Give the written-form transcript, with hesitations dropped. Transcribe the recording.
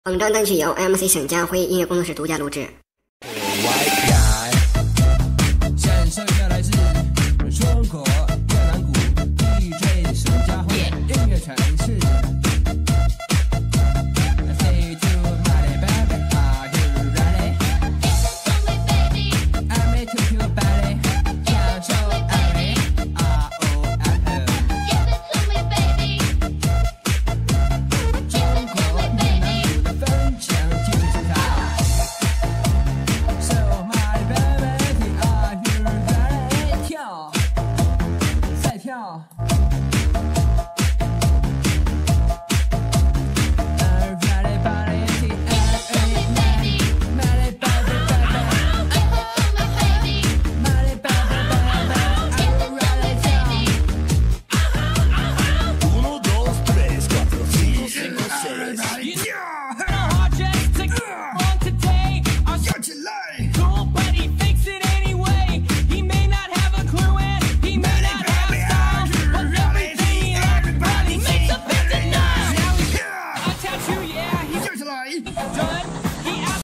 本张单曲由 MC 沈家辉音乐工作室独家录制。